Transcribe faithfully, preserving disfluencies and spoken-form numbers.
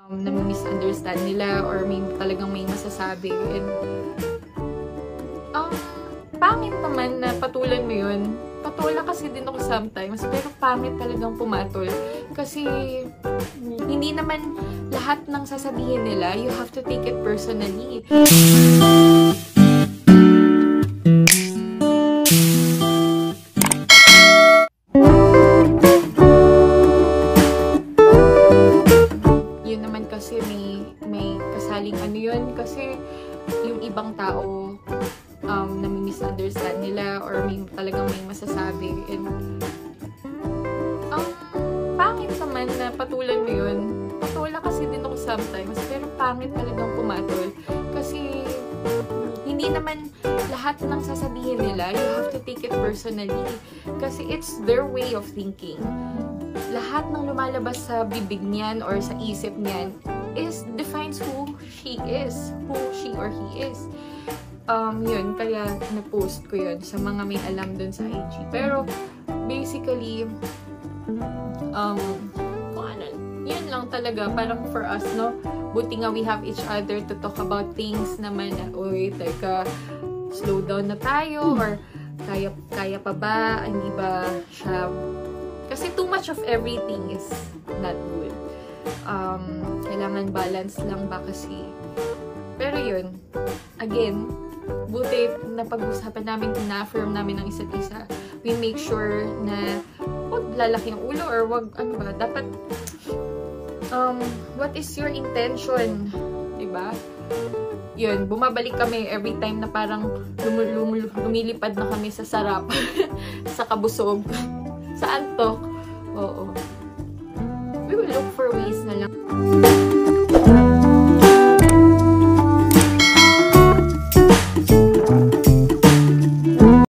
um, nami-misunderstand nila or may talagang may masasabi. And um, pangit naman na patulan mo yun. Patula kasi din ako sometimes, pero pangit talagang pumatol. Kasi hindi naman lahat ng sasabihin nila, you have to take it personally. Yun naman kasi may, may kasaling ano yun, kasi yung ibang tao um, nami-misunderstand nila or may talagang may masasabi. And um, pangit naman na patulan mo yun. Patula kasi din ako sometimes, pero pangit talagang pumatol. Kasi hindi naman lahat ng sasabihin nila, you have to take it personally. Kasi it's their way of thinking. Lahat ng lumalabas sa bibig niyan or sa isip niyan is defines who she is, who she or he is. Um, yun, kaya na-post ko yun sa mga may alam dun sa I G. Pero, basically, um, kung ano, yun lang talaga, parang for us, no? Buti nga we have each other to talk about things naman na, uy, teka, slow down na tayo, or kaya, kaya pa ba, hindi ba siya, kasi too much of everything is not good. Um, kailangan balance lang ba kasi, pero yun, again, buti na pag-usapan namin, na-affirm namin ng isa't isa. We make sure na wag lalaki ang ulo or wag, ano ba, dapat, um, what is your intention? Diba? Yun, bumabalik kami every time na parang lum lum lumilipad na kami sa sarap, sa kabusog, sa antok. Oo. We will look for ways na lang.